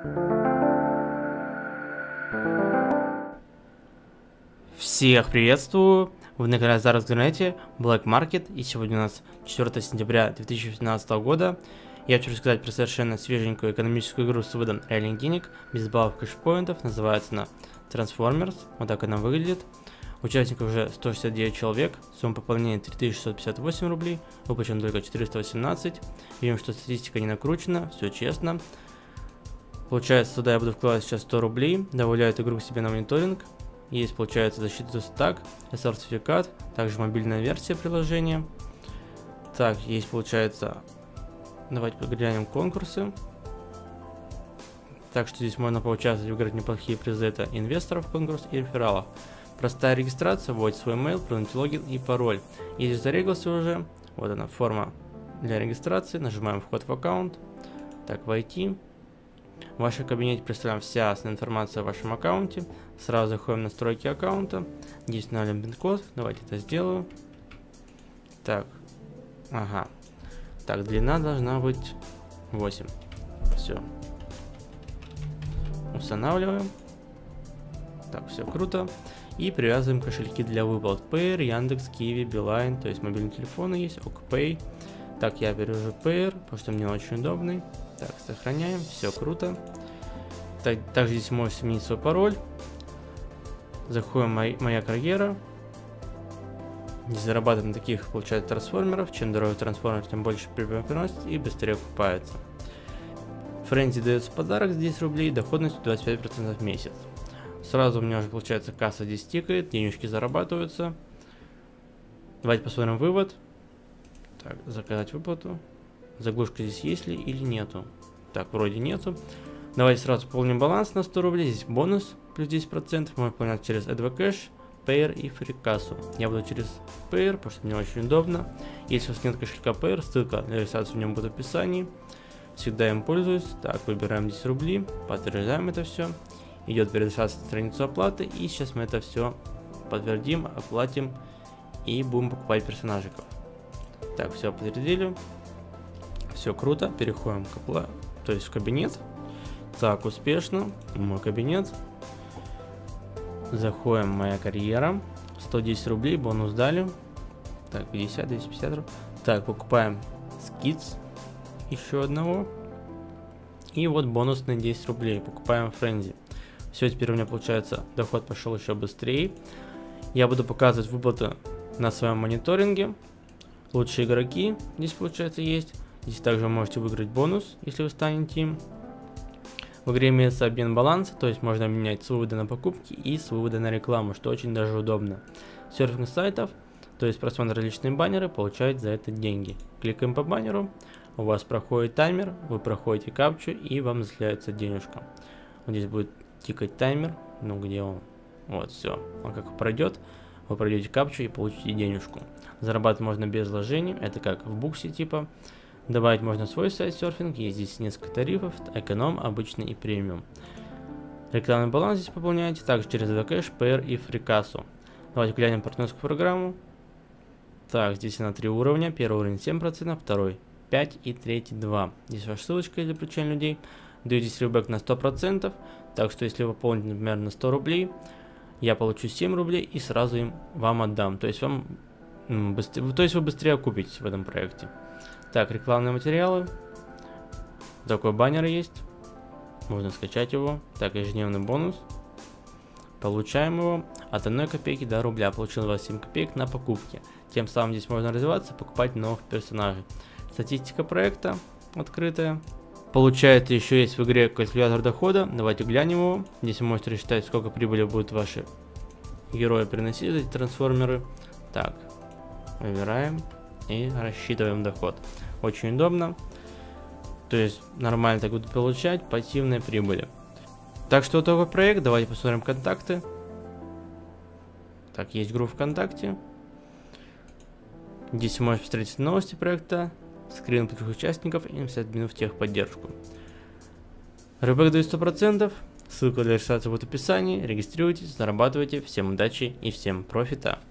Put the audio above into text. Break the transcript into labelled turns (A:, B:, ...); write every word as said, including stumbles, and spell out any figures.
A: Всех приветствую! Вы на канале Зараз в интернете, Black Market, и сегодня у нас четвёртое сентября две тысячи восемнадцатого года. Я хочу рассказать про совершенно свеженькую экономическую игру с выводом реальных денег, без баллов кэшпоинтов, называется она Transformers, вот так она выглядит. Участников уже сто шестьдесят девять человек, сумма пополнения три тысячи шестьсот пятьдесят восемь рублей, выплачено только четыреста восемнадцать. Видим, что статистика не накручена, все честно. Получается, сюда я буду вкладывать сейчас сто рублей, добавляю эту игру к себе на мониторинг. Есть, получается, защита стак, сертификат, также мобильная версия приложения. Так, есть, получается, давайте поглянем конкурсы. Так что здесь можно поучаствовать, выиграть неплохие призы, это инвесторов конкурс и рефералов. Простая регистрация, вводите свой email, придумайте логин и пароль. Если зарегался уже, вот она форма для регистрации, нажимаем вход в аккаунт, так, войти. В вашем кабинете представляем вся основная информация о вашем аккаунте. Сразу заходим в настройки аккаунта. Здесь устанавливаем пин-код. Давайте это сделаю. Так. Ага. Так, длина должна быть восемь. Все. Устанавливаем. Так, все круто. И привязываем кошельки для выплат. Payer, Яндекс, Киви, Билайн. То есть мобильные телефоны есть. ОКПэй. Так, я беру уже Payer, потому что мне очень удобный. Так, сохраняем, все круто. Так, также здесь можете сменить свой пароль. Заходим в моя карьера. Здесь зарабатываем таких, получается, трансформеров. Чем дороже трансформер, тем больше прибыль приносит и быстрее окупается. Френзи дается подарок с десять рублей, доходность двадцать пять процентов в месяц. Сразу у меня уже, получается, касса здесь тикает, денежки зарабатываются. Давайте посмотрим вывод. Так, заказать выплату. Заглушка здесь есть ли или нету? Так, вроде нету. Давайте сразу пополним баланс на сто рублей. Здесь бонус плюс десять процентов. Можно пополнять через AdvoCash, Payer и FreeCasso. Я буду через Payer, потому что мне очень удобно. Если у вас нет кошелька Payer, ссылка для регистрации в нем будет в описании. Всегда им пользуюсь. Так, выбираем десять рублей, подтверждаем это все. Идет перерегистрация на страницу оплаты. И сейчас мы это все подтвердим, оплатим и будем покупать персонажиков. Так, все подтвердили. Все круто, переходим к оплате, то есть в кабинет. Так, успешно, мой кабинет. Заходим в моя карьера. сто десять рублей, бонус дали. Так, пятьдесят, двести пятьдесят рублей. Так, покупаем скидс еще одного. И вот бонусные десять рублей. Покупаем френзи. Все, теперь у меня получается доход пошел еще быстрее. Я буду показывать выплаты на своем мониторинге. Лучшие игроки здесь, получается, есть. Здесь также вы можете выиграть бонус, если вы станете им. В игре имеется обмен баланса, то есть можно обменять с вывода на покупки и с вывода на рекламу, что очень даже удобно. Серфинг сайтов, то есть просмотр различные баннеры, получают за это деньги. Кликаем по баннеру, у вас проходит таймер, вы проходите капчу и вам начисляется денежка. Вот здесь будет тикать таймер, ну где он? Вот, все. Он как пройдет, вы пройдете капчу и получите денежку. Зарабатывать можно без вложений, это как в буксе типа. Добавить можно свой сайт серфинг, есть здесь несколько тарифов, эконом, обычный и премиум. Рекламный баланс здесь пополняете, также через AdvoCash, Payer и FreeCasso. Давайте глянем партнерскую программу. Так, здесь на три уровня, первый уровень семь процентов, второй пять процентов и третий два процента. Здесь ваша ссылочка для привлечения людей. Даете ребэк на сто процентов, так что если вы пополните, например, на сто рублей, я получу семь рублей и сразу им вам отдам. То есть, вам, быстрее, то есть вы быстрее окупитесь в этом проекте. Так, рекламные материалы. Такой баннер есть. Можно скачать его. Так, ежедневный бонус. Получаем его от одной копейки до рубля. Получил двадцать семь копеек на покупки. Тем самым здесь можно развиваться, покупать новых персонажей. Статистика проекта открытая. Получается, еще есть в игре калькулятор дохода. Давайте глянем его. Здесь вы можете рассчитать, сколько прибыли будут ваши герои приносить, эти трансформеры. Так, выбираем. И рассчитываем доход. Очень удобно. То есть нормально так будут получать пассивные прибыли. Так что вот такой проект. Давайте посмотрим контакты. Так, есть группа ВКонтакте. Здесь вы можете встретить новости проекта, скрин других участников и написать админу в техподдержку. Ребэк дает сто процентов. Ссылка для регистрации будет в описании. Регистрируйтесь, зарабатывайте. Всем удачи и всем профита.